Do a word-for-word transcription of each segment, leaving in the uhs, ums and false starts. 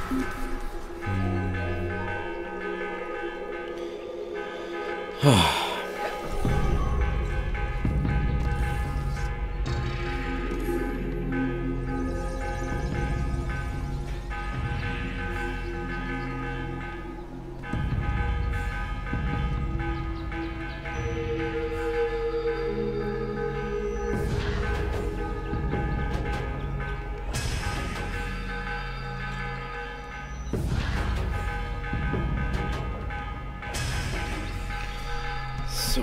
So.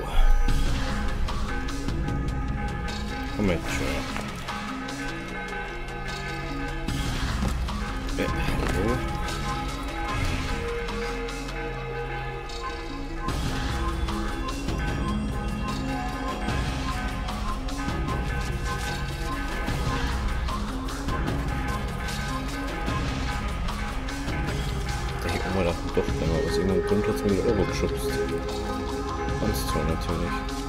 Komm jetzt schon. Äh, hallo? Da hinten mal nach dem Dorfkammer, aus irgendeinem Grund hat es mir wieder Euro geschubst. Ganz toll natürlich.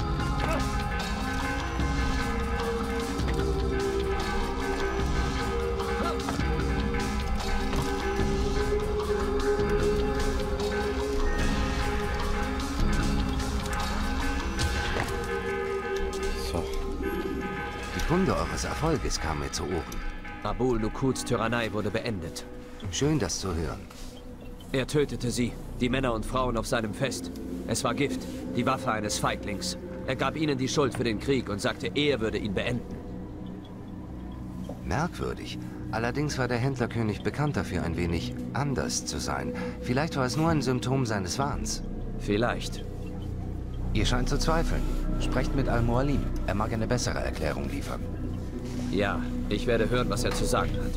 So. Die Kunde eures Erfolges kam mir zu Ohren. Abul Lukuds Tyrannei wurde beendet. Schön, das zu hören. Er tötete sie, die Männer und Frauen auf seinem Fest. Es war Gift, die Waffe eines Feiglings. Er gab ihnen die Schuld für den Krieg und sagte, er würde ihn beenden. Merkwürdig. Allerdings war der Händlerkönig bekannt dafür, ein wenig anders zu sein. Vielleicht war es nur ein Symptom seines Wahns. Vielleicht. Ihr scheint zu zweifeln. Sprecht mit Al-Mualim. Er mag eine bessere Erklärung liefern. Ja, ich werde hören, was er zu sagen hat.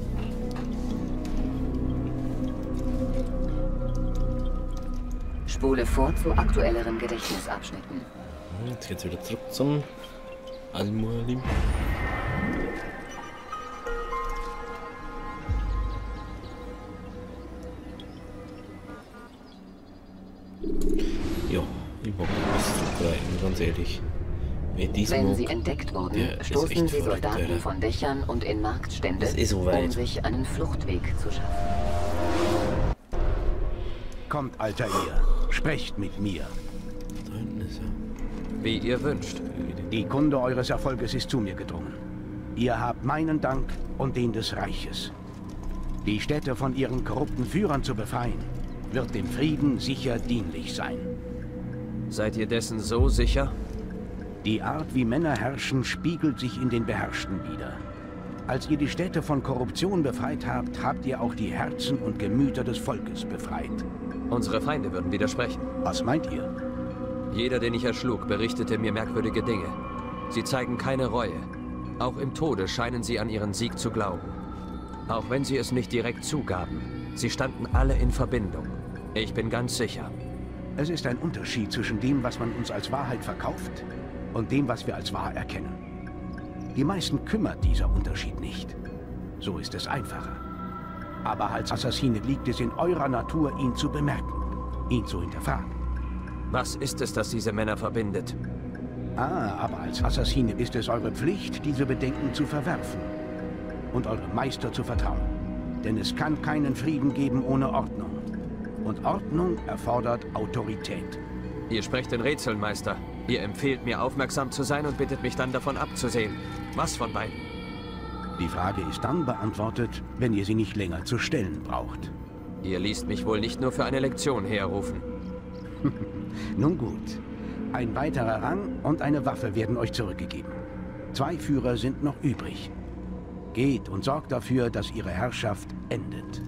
Spule vor zu aktuelleren Gedächtnisabschnitten. Jetzt geht's wieder zurück zum Al-Mualim. Ja, ich mag das verbreiten, ganz ehrlich. Wenn sie entdeckt wurden, stoßen sie Soldaten verrückt, von Dächern und in Marktstände, so um sich einen Fluchtweg zu schaffen. Kommt, Alter, ihr. Sprecht mit mir. Da hinten ist er. Wie ihr wünscht. Die Kunde eures Erfolges ist zu mir gedrungen. Ihr habt meinen Dank und den des Reiches. Die Städte von ihren korrupten Führern zu befreien, wird dem Frieden sicher dienlich sein. Seid ihr dessen so sicher? Die Art, wie Männer herrschen, spiegelt sich in den Beherrschten wider. Als ihr die Städte von Korruption befreit habt, habt ihr auch die Herzen und Gemüter des Volkes befreit. Unsere Feinde würden widersprechen. Was meint ihr? Jeder, den ich erschlug, berichtete mir merkwürdige Dinge. Sie zeigen keine Reue. Auch im Tode scheinen sie an ihren Sieg zu glauben. Auch wenn sie es nicht direkt zugaben. Sie standen alle in Verbindung. Ich bin ganz sicher. Es ist ein Unterschied zwischen dem, was man uns als Wahrheit verkauft, und dem, was wir als wahr erkennen. Die meisten kümmert dieser Unterschied nicht. So ist es einfacher. Aber als Assassine liegt es in eurer Natur, ihn zu bemerken, ihn zu hinterfragen. Was ist es, das diese Männer verbindet? Ah, aber als Assassine ist es eure Pflicht, diese Bedenken zu verwerfen und eurem Meister zu vertrauen. Denn es kann keinen Frieden geben ohne Ordnung. Und Ordnung erfordert Autorität. Ihr sprecht in Rätseln, Meister. Ihr empfehlt mir, aufmerksam zu sein und bittet mich dann davon abzusehen. Was von beiden? Die Frage ist dann beantwortet, wenn ihr sie nicht länger zu stellen braucht. Ihr ließt mich wohl nicht nur für eine Lektion herrufen. Nun gut. Ein weiterer Rang und eine Waffe werden euch zurückgegeben. Zwei Führer sind noch übrig. Geht und sorgt dafür, dass ihre Herrschaft endet.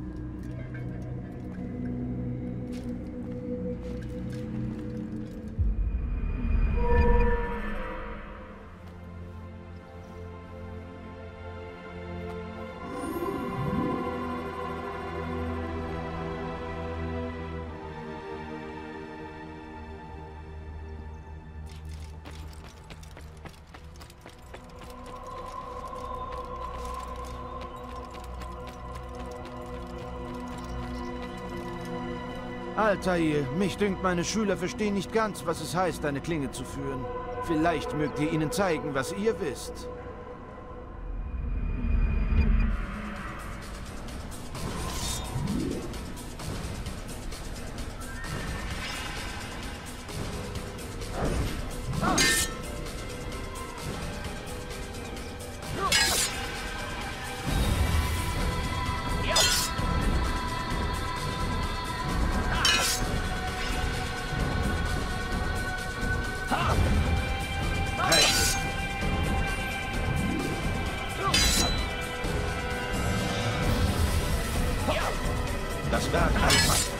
Altair, mich dünkt, meine Schüler verstehen nicht ganz, was es heißt, eine Klinge zu führen. Vielleicht mögt ihr ihnen zeigen, was ihr wisst. das Werk anfassen.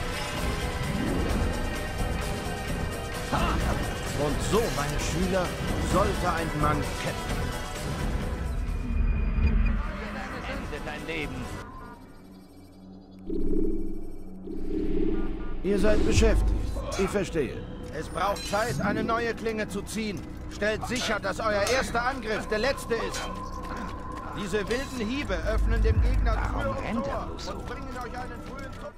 Und so, meine Schüler, sollte ein Mann kämpfen. Ende dein Leben. Ihr seid beschäftigt. Ich verstehe. Es braucht Zeit, eine neue Klinge zu ziehen. Stellt sicher, dass euer erster Angriff der letzte ist. Diese wilden Hiebe öffnen dem Gegner Tür und Tor und bringen euch einen frühen Tod.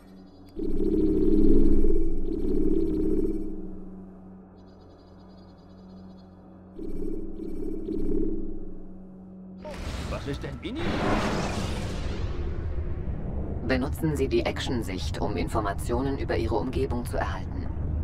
Was ist denn Winnie? Benutzen Sie die Action-Sicht, um Informationen über Ihre Umgebung zu erhalten.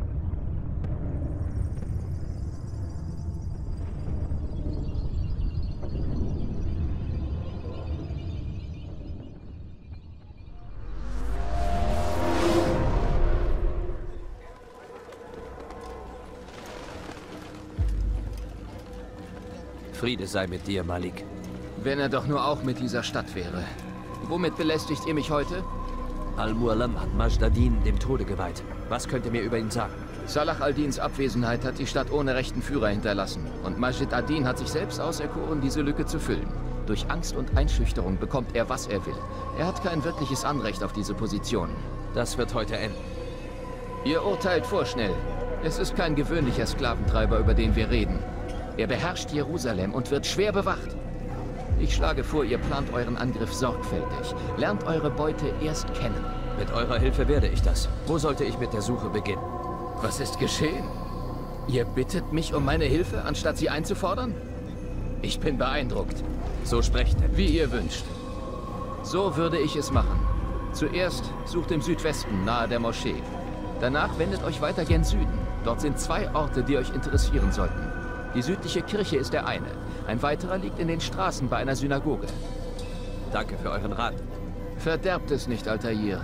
Friede sei mit dir, Malik. Wenn er doch nur auch mit dieser Stadt wäre. Womit belästigt ihr mich heute? Al-Mualam hat Majd ad-Din dem Tode geweiht. Was könnt ihr mir über ihn sagen? Salah al-Dins Abwesenheit hat die Stadt ohne rechten Führer hinterlassen. Und Majd ad-Din hat sich selbst auserkoren, diese Lücke zu füllen. Durch Angst und Einschüchterung bekommt er, was er will. Er hat kein wirkliches Anrecht auf diese Position. Das wird heute enden. Ihr urteilt vorschnell. Es ist kein gewöhnlicher Sklaventreiber, über den wir reden. Er beherrscht Jerusalem und wird schwer bewacht. Ich schlage vor, ihr plant euren Angriff sorgfältig. Lernt eure Beute erst kennen. Mit eurer Hilfe werde ich das. Wo sollte ich mit der Suche beginnen? Was ist geschehen? Ihr bittet mich um meine Hilfe, anstatt sie einzufordern? Ich bin beeindruckt. So sprecht denn. Wie ihr wünscht. So würde ich es machen. Zuerst sucht im Südwesten, nahe der Moschee. Danach wendet euch weiter gen Süden. Dort sind zwei Orte, die euch interessieren sollten. Die südliche Kirche ist der eine. Ein weiterer liegt in den Straßen bei einer Synagoge. Danke für euren Rat. Verderbt es nicht, Altair.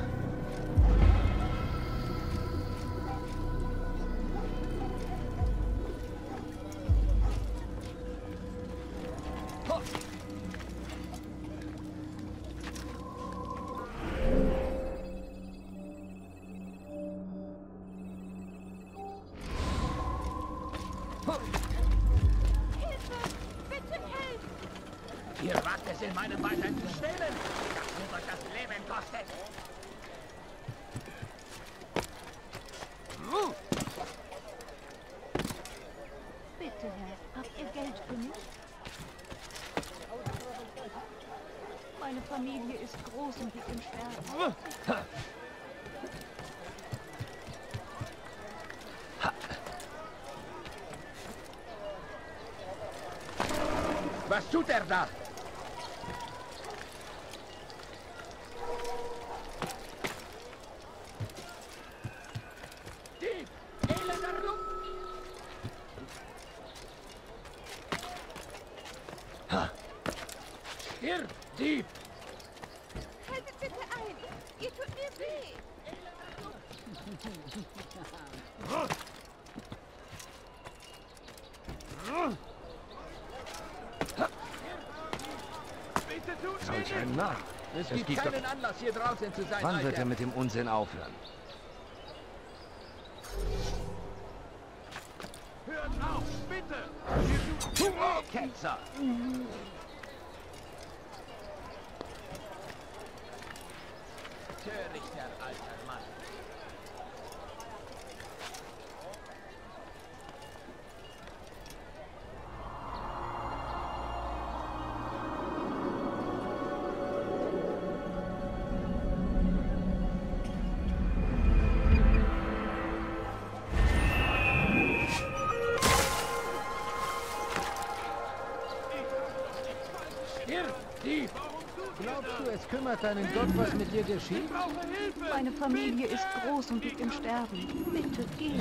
Ihr wagt es in meinem Weisheit zu stehlen, das wird euch das Leben kosten. Bitte, Herr, habt ihr Geld für mich? Meine Familie ist groß und liegt im Sterben. Was tut er da? Dieb! Elender Lump! Ha! Stirb, Dieb! Haltet bitte ein! Ihr tut mir weh! Solch ein Narr. Es gibt, gibt keinen Anlass, hier draußen zu sein. Wann Alter. wird er mit dem Unsinn aufhören? Hört auf, bitte! Ketzer! Törichter alter Mann. Glaubst du, es kümmert deinen Gott, was mit dir geschieht? Meine Familie ist groß und liegt im Sterben. Bitte geh.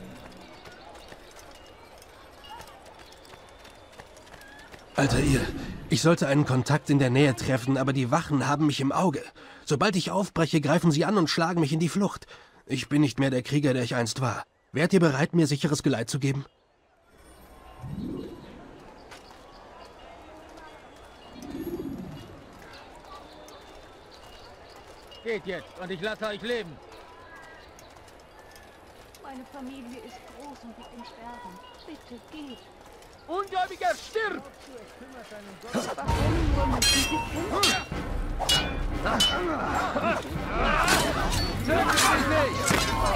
Altair, ich sollte einen Kontakt in der Nähe treffen, aber die Wachen haben mich im Auge. Sobald ich aufbreche, greifen sie an und schlagen mich in die Flucht. Ich bin nicht mehr der Krieger, der ich einst war. Wärt ihr bereit, mir sicheres Geleit zu geben? Geht jetzt und ich lasse euch leben. Meine Familie ist groß und liegt im Sterben. Bitte geht. Ungläubiger, stirb! Warum nur müssen Sie kämpfen? Tötet mich nicht!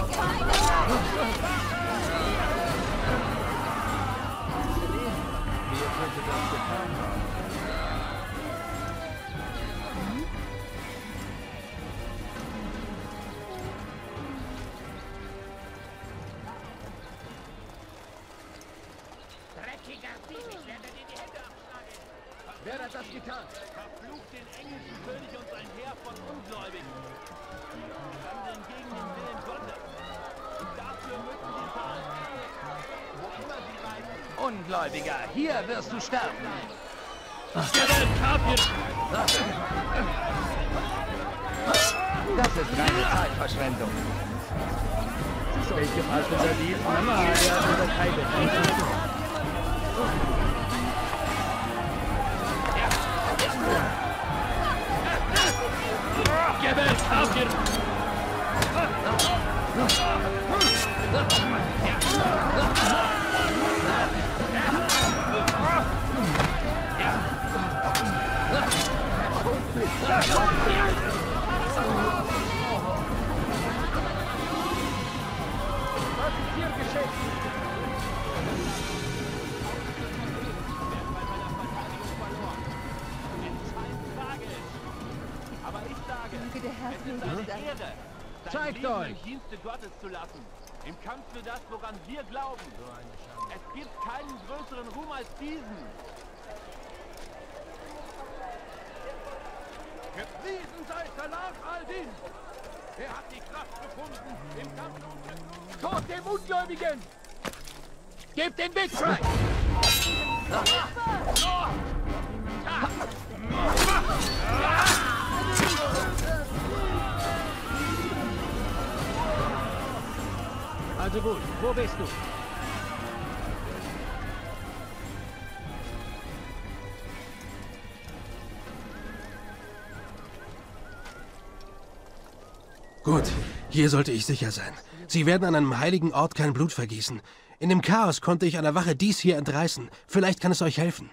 Wer könnte das getan haben? Wer hat das getan? Verflucht den englischen König und sein Heer von Ungläubigen. Sie handeln gegen den Willen Gottes. Und dafür müssen sie zahlen. Wo immer sie reisen. Ungläubiger, hier wirst du sterben. Das ist reine Zeitverschwendung. Welche Falsche Sardin? Mama, der hat unser Teil. Gebet, Kafir! Was ist hier geschehen? Aber ich sage, Danke, der Herr es ist eine Ehre, sein Zeigt Leben euch! im Dienste Gottes zu lassen. Im Kampf für das, woran wir glauben. Es gibt keinen größeren Ruhm als diesen. Gepriesen sei Salah al-Din! Er hat die Kraft gefunden im Kampf. Tot dem Ungläubigen! Gebt den Weg frei! Also gut, wo bist du? Gut, hier sollte ich sicher sein. Sie werden an einem heiligen Ort kein Blut vergießen. In dem Chaos konnte ich einer Wache dies hier entreißen. Vielleicht kann es euch helfen.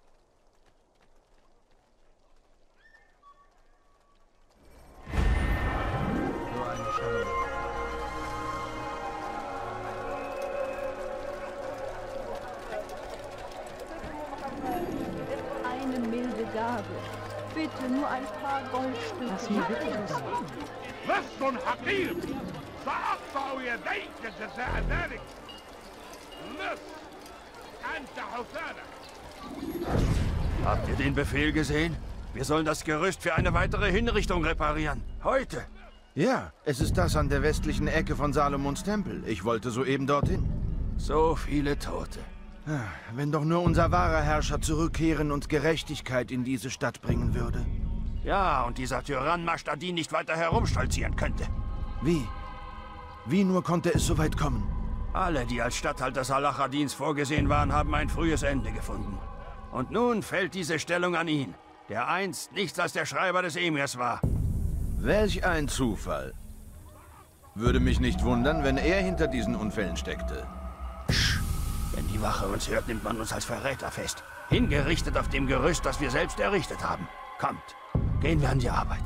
Eine milde Gabe. Bitte nur ein paar Goldstücke. Was mir bitte بس حقير سأقطع يديك جزاء ذلك لص أنت حسانك. Habt ihr den Befehl gesehen? Wir sollen das Gerüst für eine weitere Hinrichtung reparieren. Heute. Ja, es ist das an der westlichen Ecke von Salomons Tempel. Ich wollte soeben dorthin. So viele Tote. Wenn doch nur unser wahrer Herrscher zurückkehren und Gerechtigkeit in diese Stadt bringen würde. Ja, und dieser Tyrann Mashtadin nicht weiter herumstolzieren könnte. Wie? Wie nur konnte es so weit kommen? Alle, die als Statthalter Salah ad-Dins vorgesehen waren, haben ein frühes Ende gefunden. Und nun fällt diese Stellung an ihn, der einst nichts als der Schreiber des Emirs war. Welch ein Zufall. Würde mich nicht wundern, wenn er hinter diesen Unfällen steckte. Psch, wenn die Wache uns hört, nimmt man uns als Verräter fest. Hingerichtet auf dem Gerüst, das wir selbst errichtet haben. Kommt, gehen wir an die Arbeit.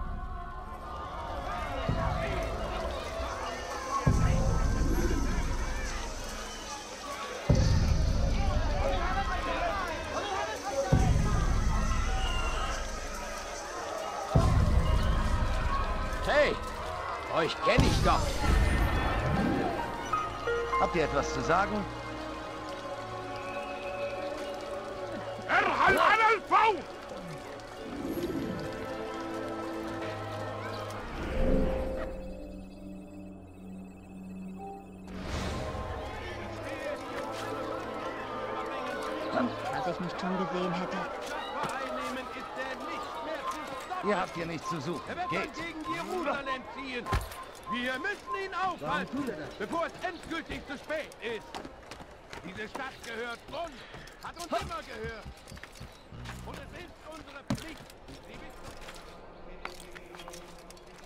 Hey, euch kenne ich doch. Habt ihr etwas zu sagen? ارحل على الفور! Was ich nicht schon gesehen hätte. Ihr habt hier nichts zu suchen. Er wird Geht. dann gegen die Rudern entziehen. Wir müssen ihn aufhalten, bevor es endgültig zu spät ist. Diese Stadt gehört uns, hat uns immer gehört. Und es ist unsere Pflicht, sie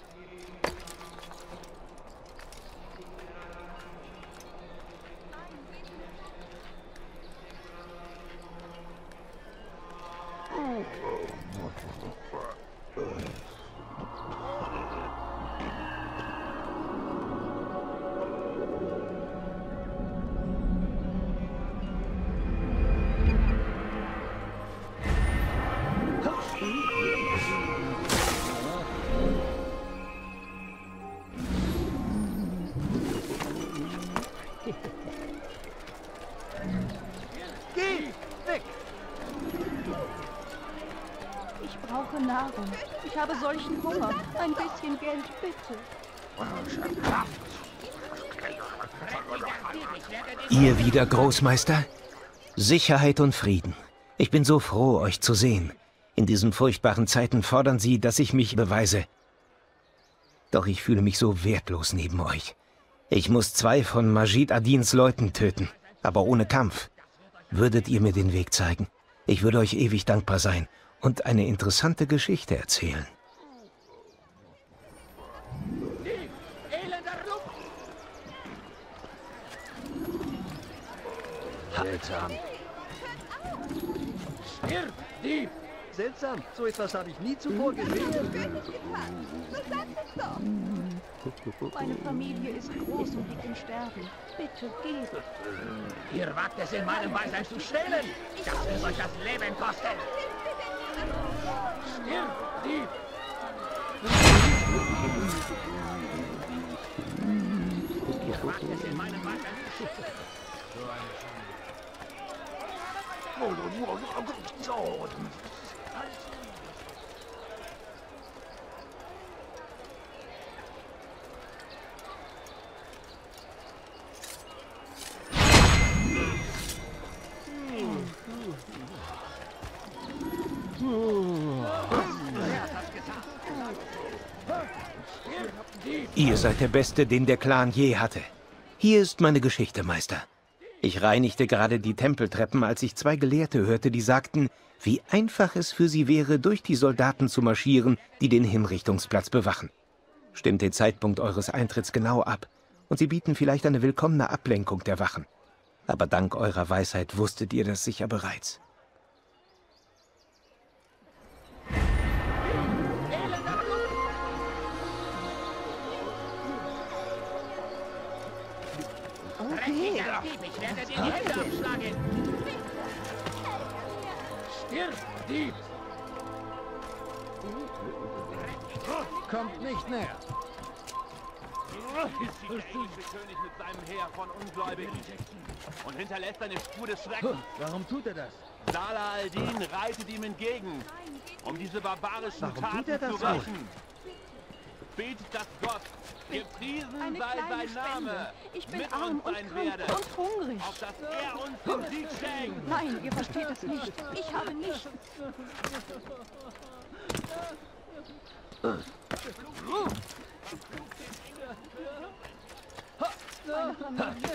Nahrung. Ich habe solchen Hunger. Ein bisschen Geld, bitte. Ihr wieder, Großmeister? Sicherheit und Frieden. Ich bin so froh, euch zu sehen. In diesen furchtbaren Zeiten fordern Sie, dass ich mich beweise. Doch ich fühle mich so wertlos neben euch. Ich muss zwei von Majid Adins Leuten töten, aber ohne Kampf. Würdet ihr mir den Weg zeigen? Ich würde euch ewig dankbar sein und eine interessante Geschichte erzählen. Seltsam. Stirb, Dieb! Seltsam, so etwas habe ich nie zuvor gesehen. Meine Familie ist groß und liegt im Sterben. Bitte, geht. Ihr wagt es, in meinem Beisein zu stehlen. Das wird euch das Leben kosten. Stirb, Dieb! Ihr wagt es, in meinem Beisein zu stehlen. Ihr seid der Beste, den der Clan je hatte. Hier ist meine Geschichte, Meister. Ich reinigte gerade die Tempeltreppen, als ich zwei Gelehrte hörte, die sagten, wie einfach es für sie wäre, durch die Soldaten zu marschieren, die den Hinrichtungsplatz bewachen. Stimmt den Zeitpunkt eures Eintritts genau ab, und sie bieten vielleicht eine willkommene Ablenkung der Wachen. Aber dank eurer Weisheit wusstet ihr das sicher bereits. Okay. Ich werde dir die Hände abschlagen. Stirb, Dieb! Kommt nicht näher. Ist der König mit seinem Heer von Ungläubigen und hinterlässt eine Spur des Schreckens. Warum tut er das? Salah al-Din reitet ihm entgegen, um diese barbarischen Warum Taten tut er das zu rächen. Betet das Gott, gepriesen Eine sei kleine sein Name, Spende. Ich bin mit arm uns und sein krank werde, und hungrig. auf dass er uns den Sieg schenkt. Nein, ihr versteht es nicht. Ich habe nichts. Meine Familie.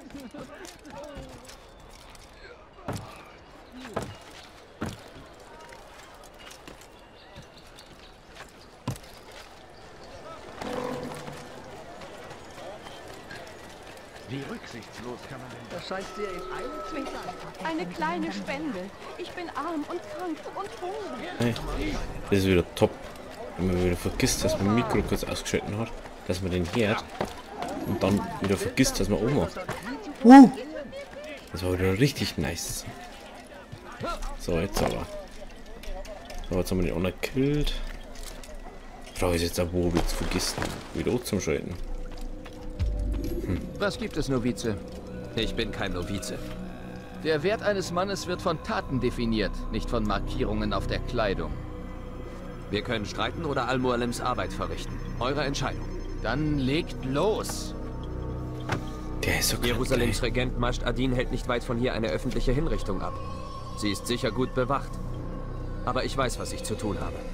Wie rücksichtslos kann man denn das? Das scheint sehr in Eile zu sein. Eine kleine Spende. Ich bin arm und krank und hungrig. Hey, das ist wieder top. Wenn man wieder vergisst, dass man das Mikro kurz ausgeschalten hat, dass man den hört und dann wieder vergisst, dass man oben macht. Uh, das war wieder richtig nice. So, jetzt aber. So, jetzt haben wir den anderen gekillt. Frage ist jetzt auch, wo wir jetzt vergessen. Wieder zum Schalten. Hm. Was gibt es, Novize? Ich bin kein Novize. Der Wert eines Mannes wird von Taten definiert, nicht von Markierungen auf der Kleidung. Wir können streiten oder Al-Mualems Arbeit verrichten. Eure Entscheidung. Dann legt los. Der ist so krank, Jerusalems ey. Regent Majd Adin hält nicht weit von hier eine öffentliche Hinrichtung ab. Sie ist sicher gut bewacht. Aber ich weiß, was ich zu tun habe.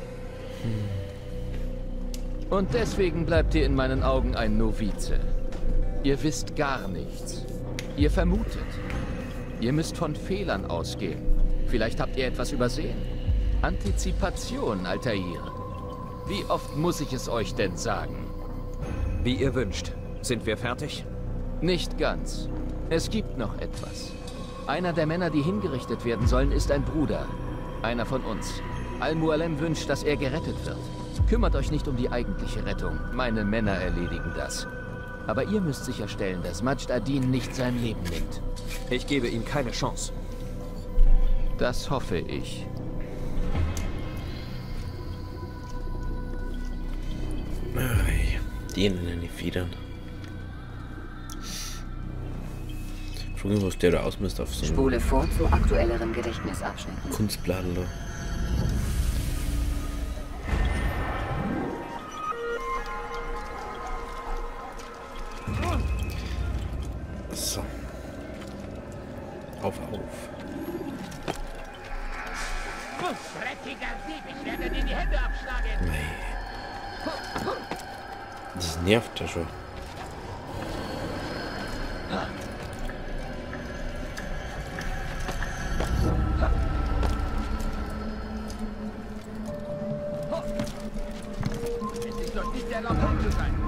Hm. Und deswegen bleibt ihr in meinen Augen ein Novize. Ihr wisst gar nichts. Ihr vermutet. Ihr müsst von Fehlern ausgehen. Vielleicht habt ihr etwas übersehen. Antizipation, Altair. Wie oft muss ich es euch denn sagen? Wie ihr wünscht. Sind wir fertig? Nicht ganz. Es gibt noch etwas. Einer der Männer, die hingerichtet werden sollen, ist ein Bruder. Einer von uns. Al-Mualem wünscht, dass er gerettet wird. Kümmert euch nicht um die eigentliche Rettung. Meine Männer erledigen das. Aber ihr müsst sicherstellen, dass Majd Adin nicht sein Leben nimmt. Ich gebe ihm keine Chance. Das hoffe ich. Die in die Federn. Frage, was der da ausmisst auf so einem Spule vor zu aktuelleren Gedächtnisabschnitten. Kunstbladel da. Das nervt ja schon. Es ist doch nicht erlaubt, hier zu sein.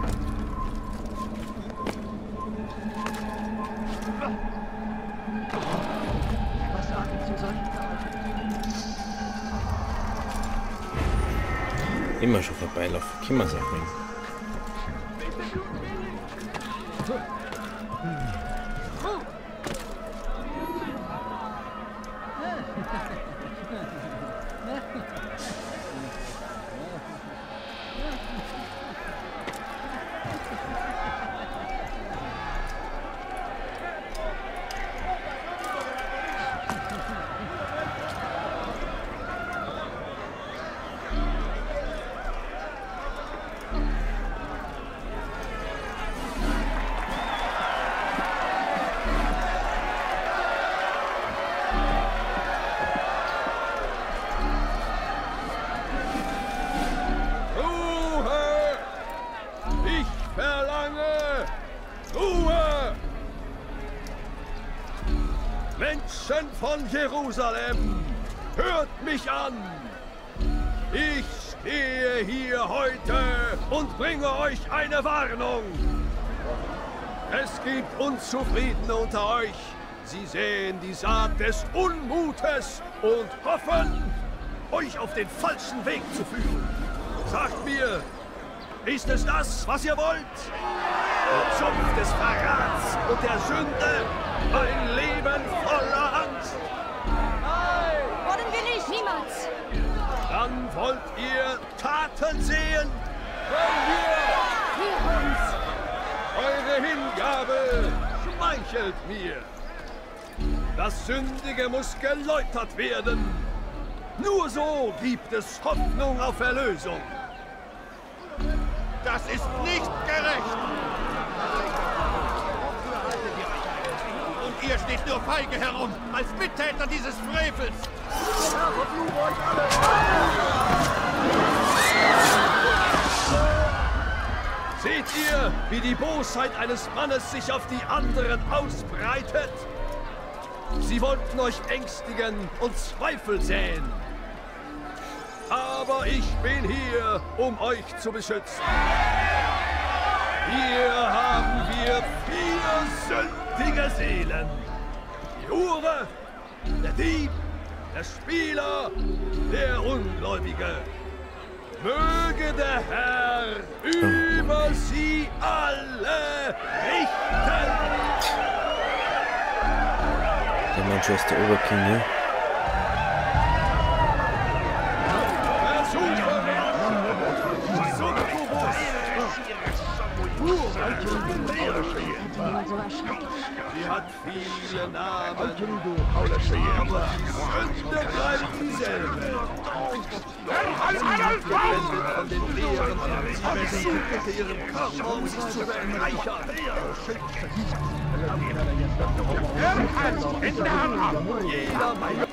Was sagen Sie zu solchen Verhalten? Immer schon vorbeilaufen. Können wir es auch nehmen. Menschen von Jerusalem, hört mich an! Ich stehe hier heute und bringe euch eine Warnung. Es gibt Unzufriedene unter euch. Sie sehen die Saat des Unmutes und hoffen, euch auf den falschen Weg zu führen. Sagt mir, ist es das, was ihr wollt? Der Zopf des Verrats und der Sünde, ein Leben voller Angst. Nein! Wollen wir nicht! Niemals! Dann wollt ihr Taten sehen? Wollen wir? Ja, uns! Eure Hingabe schmeichelt mir. Das Sündige muss geläutert werden. Nur so gibt es Hoffnung auf Erlösung. Das ist nicht gerecht! Und ihr steht nur feige herum, als Mittäter dieses Frevels! Seht ihr, wie die Bosheit eines Mannes sich auf die anderen ausbreitet? Sie wollten euch ängstigen und Zweifel säen. Aber ich bin hier, um euch zu beschützen. Hier haben wir vier sündige Seelen. Die Hure, der Dieb, der Spieler, der Ungläubige. Möge der Herr über sie alle richten. Der Manchester Oberking, ja? Sie hat viele Namen, aber die Sünde bleibt dieselbe. Geblendet von den Lehren, sie versuchte ihren Körper, um sich zu bereichern. Jeder meint...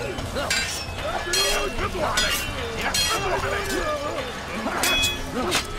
Ja.